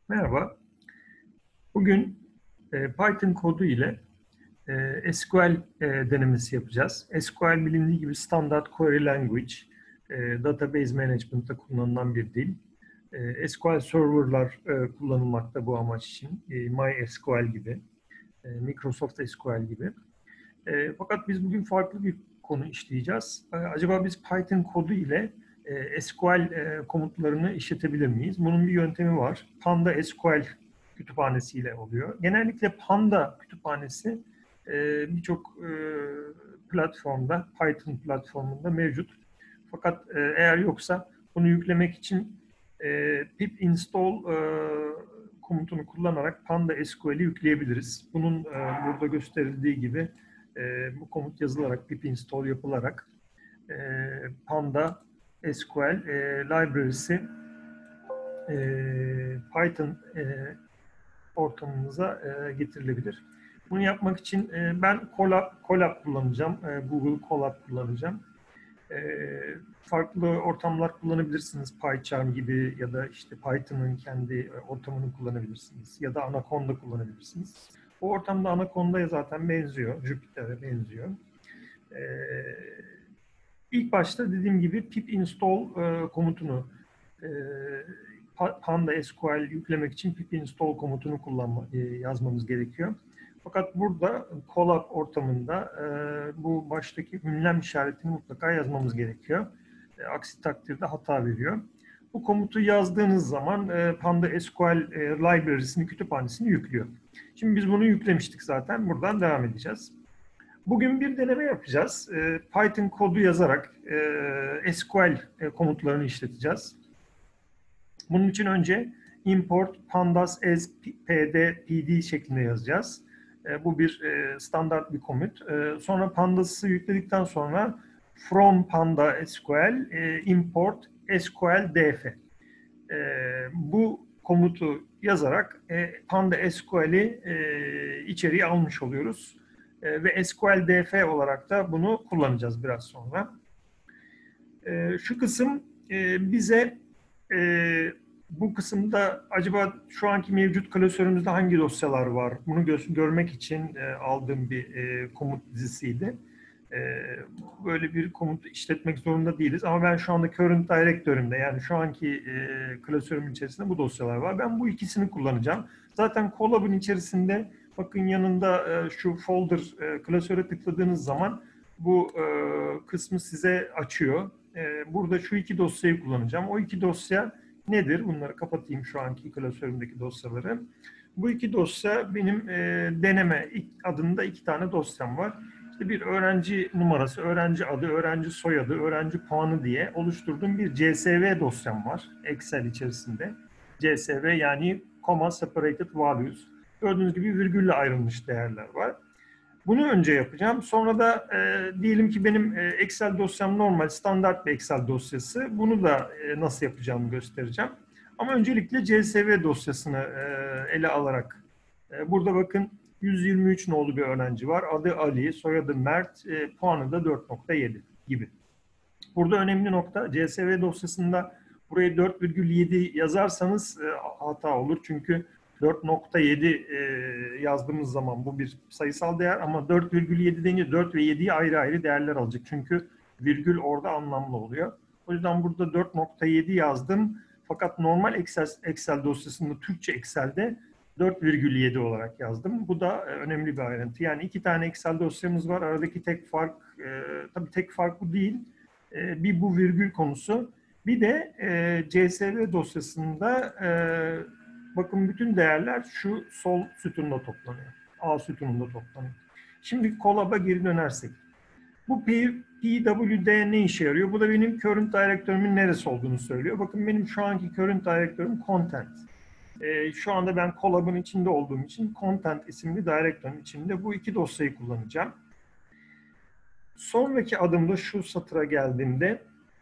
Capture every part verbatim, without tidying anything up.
Merhaba. Bugün e, Python kodu ile e, S Q L e, denemesi yapacağız. S Q L bilindiği gibi Standard Query Language, e, Database Management'ta kullanılan bir dil. E, S Q L Server'lar e, kullanılmakta bu amaç için. E, MySQL gibi, e, Microsoft S Q L gibi. E, fakat biz bugün farklı bir konu işleyeceğiz. E, acaba biz Python kodu ile e, S Q L e, komutlarını işletebilir miyiz? Bunun bir yöntemi var. Panda S Q L kütüphanesiyle oluyor. Genellikle Panda kütüphanesi e, birçok e, platformda, Python platformunda mevcut. Fakat e, eğer yoksa bunu yüklemek için e, pip install e, komutunu kullanarak Panda S Q L'i yükleyebiliriz. Bunun e, burada gösterildiği gibi e, bu komut yazılarak, pip install yapılarak e, Panda S Q L e, library'si e, Python e, ortamımıza e, getirilebilir. Bunu yapmak için e, ben Colab, Colab kullanacağım. E, Google Colab kullanacağım. E, farklı ortamlar kullanabilirsiniz. PyCharm gibi ya da işte Python'ın kendi ortamını kullanabilirsiniz. Ya da Anaconda kullanabilirsiniz. O ortamda Anaconda'ya zaten benziyor. Jupyter'e benziyor. E, ilk başta dediğim gibi pip install e, komutunu e, Panda S Q L yüklemek için pip install komutunu kullanma, e, yazmamız gerekiyor. Fakat burada Colab ortamında e, bu baştaki ünlem işaretini mutlaka yazmamız gerekiyor. E, aksi takdirde hata veriyor. Bu komutu yazdığınız zaman e, Panda S Q L e, library'sini, kütüphanesini yüklüyor. Şimdi biz bunu yüklemiştik zaten. Buradan devam edeceğiz. Bugün bir deneme yapacağız. E, Python kodu yazarak e, S Q L e, komutlarını işleteceğiz. Bunun için önce import pandas as pd pd şeklinde yazacağız. E, bu bir e, standart bir komut. E, sonra pandas'ı yükledikten sonra from panda S Q L e, import S Q L df. E, bu komutu yazarak e, panda S Q L'i e, içeriye almış oluyoruz. E, ve S Q L df olarak da bunu kullanacağız biraz sonra. E, şu kısım e, bize e, bu kısımda acaba şu anki mevcut klasörümüzde hangi dosyalar var? Bunu gö- görmek için e, aldığım bir e, komut dizisiydi. E, böyle bir komutu işletmek zorunda değiliz. Ama ben şu anda current directory'imde, yani şu anki e, klasörümün içerisinde bu dosyalar var. Ben bu ikisini kullanacağım. Zaten Colab'ın içerisinde bakın yanında e, şu folder e, klasöre tıkladığınız zaman bu e, kısmı size açıyor. E, burada şu iki dosyayı kullanacağım. O iki dosya nedir? Bunları kapatayım, şu anki klasörümdeki dosyaları. Bu iki dosya benim e, deneme adında iki tane dosyam var. İşte bir öğrenci numarası, öğrenci adı, öğrenci soyadı, öğrenci puanı diye oluşturduğum bir C S V dosyam var Excel içerisinde. C S V yani comma separated values. Gördüğünüz gibi virgülle ayrılmış değerler var. Bunu önce yapacağım. Sonra da e, diyelim ki benim e, Excel dosyam normal, standart bir Excel dosyası. Bunu da e, nasıl yapacağımı göstereceğim. Ama öncelikle C S V dosyasını e, ele alarak. E, burada bakın yüz yirmi üç nolu bir öğrenci var. Adı Ali, soyadı Mert, e, puanı da dört nokta yedi gibi. Burada önemli nokta, C S V dosyasında buraya dört virgül yedi yazarsanız e, hata olur. Çünkü dört nokta yedi e, yazdığımız zaman bu bir sayısal değer, ama dört virgül yedi deyince dört ve yediyi ayrı ayrı değerler alacak. Çünkü virgül orada anlamlı oluyor. O yüzden burada dört nokta yedi yazdım. Fakat normal Excel, Excel dosyasında, Türkçe Excel'de dört virgül yedi olarak yazdım. Bu da önemli bir ayrıntı. Yani iki tane Excel dosyamız var. Aradaki tek fark, e, tabii tek fark bu değil. E, bir bu virgül konusu. Bir de e, C S V dosyasında e, bakın bütün değerler şu sol sütunda toplanıyor. A sütununda toplanıyor. Şimdi Colab'a geri dönersek. Bu P W D ne işe yarıyor? Bu da benim current directory'min neresi olduğunu söylüyor. Bakın benim şu anki current directory'm content. E, şu anda ben Colab'ın içinde olduğum için content isimli directory'nin içinde bu iki dosyayı kullanacağım. Sonraki adımda şu satıra geldiğimde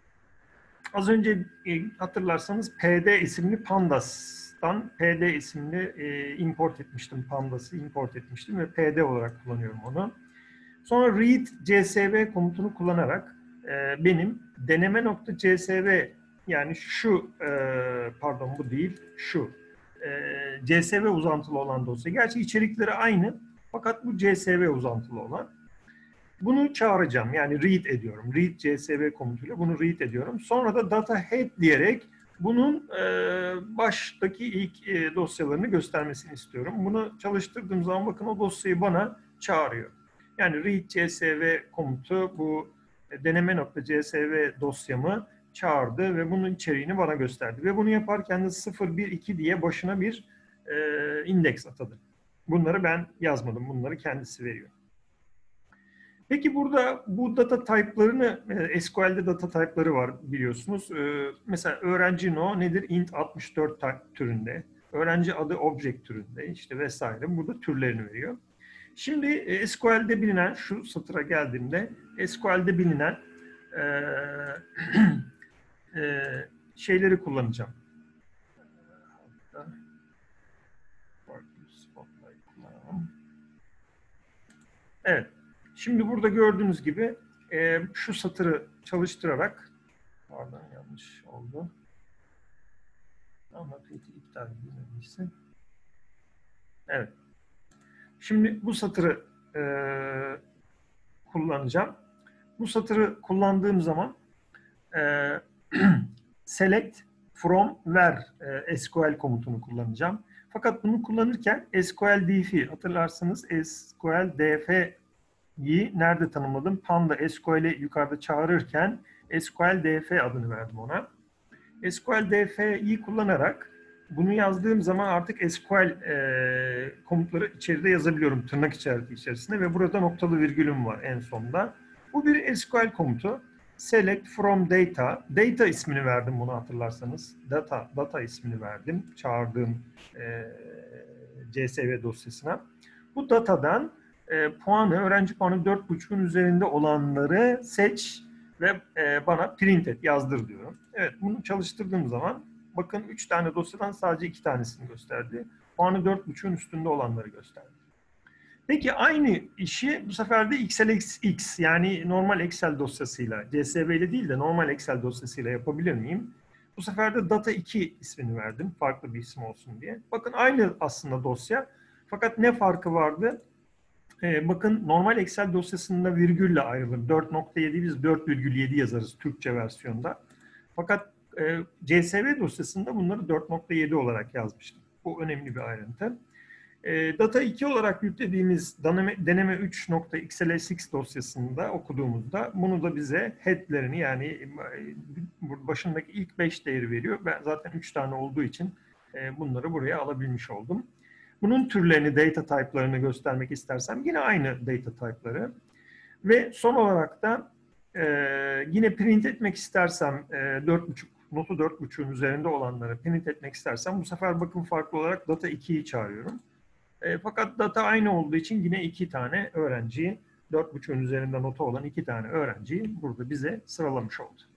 az önce e, hatırlarsanız P D isimli Pandas'tan P D isimli e, import etmiştim. Pandas'ı import etmiştim ve P D olarak kullanıyorum onu. Sonra read C S V komutunu kullanarak e, benim deneme.csv, yani şu e, pardon bu değil şu e, C S V uzantılı olan dosya. Gerçi içerikleri aynı fakat bu C S V uzantılı olan. Bunu çağıracağım. Yani read ediyorum. Read C S V komutuyla bunu read ediyorum. Sonra da data head diyerek bunun e, baştaki ilk e, dosyalarını göstermesini istiyorum. Bunu çalıştırdığım zaman bakın o dosyayı bana çağırıyor. Yani read C S V komutu bu deneme.csv dosyamı çağırdı ve bunun içeriğini bana gösterdi. Ve bunu yaparken de sıfır bir iki diye başına bir e, indeks atadı. Bunları ben yazmadım. Bunları kendisi veriyor. Peki burada bu data type'larını, S Q L'de data type'ları var biliyorsunuz. Ee, mesela öğrenci no nedir? int altmış dört türünde. Öğrenci adı object türünde işte vesaire. Burada türlerini veriyor. Şimdi S Q L'de bilinen, şu satıra geldiğimde S Q L'de bilinen e, e, şeyleri kullanacağım. Evet. Şimdi burada gördüğünüz gibi e, şu satırı çalıştırarak, pardon yanlış oldu. Ama iptal edilmediyse. Evet. Şimdi bu satırı e, kullanacağım. Bu satırı kullandığım zaman e, select from where e, S Q L komutunu kullanacağım. Fakat bunu kullanırken S Q L D F, hatırlarsanız S Q L D F'yi nerede tanımladım? Panda S Q L'i yukarıda çağırırken S Q L D F adını verdim ona. S Q L D F'yi kullanarak bunu yazdığım zaman artık S Q L e, komutları içeride yazabiliyorum tırnak işareti içerisinde ve burada noktalı virgülüm var en sonda. Bu bir S Q L komutu. Select from data. Data ismini verdim bunu hatırlarsanız. Data, data ismini verdim çağırdığım e, C S V dosyasına. Bu datadan e, puanı, öğrenci puanı dört buçuk'un üzerinde olanları seç ve e, bana print et, yazdır diyorum. Evet, bunu çalıştırdığım zaman bakın üç tane dosyadan sadece iki tanesini gösterdi. Puanı dört buçuk'un üstünde olanları gösterdi. Peki aynı işi bu sefer de X L X yani normal Excel dosyasıyla, C S V ile değil de normal Excel dosyasıyla yapabilir miyim? Bu sefer de data iki ismini verdim. Farklı bir isim olsun diye. Bakın aynı aslında dosya. Fakat ne farkı vardı? Ee, bakın normal Excel dosyasında virgülle ayrılır. dört nokta yedi biz dört virgül yedi yazarız Türkçe versiyonda. Fakat e, C S V dosyasında bunları dört nokta yedi olarak yazmıştım. Bu önemli bir ayrıntı. E, data iki olarak yüklediğimiz deneme, deneme üç nokta X L S X dosyasında okuduğumuzda bunu da bize head'lerini yani başındaki ilk beş değeri veriyor. Ben zaten üç tane olduğu için e, bunları buraya alabilmiş oldum. Bunun türlerini, data type'larını göstermek istersem yine aynı data type'ları. Ve son olarak da e, yine print etmek istersem e, dört buçuk, notu dört buçuk'un üzerinde olanları print etmek istersem bu sefer bakın farklı olarak data iki'yi çağırıyorum. E, fakat data aynı olduğu için yine iki tane öğrenciyi, dört buçuk'un üzerinde notu olan iki tane öğrenciyi burada bize sıralamış oldu.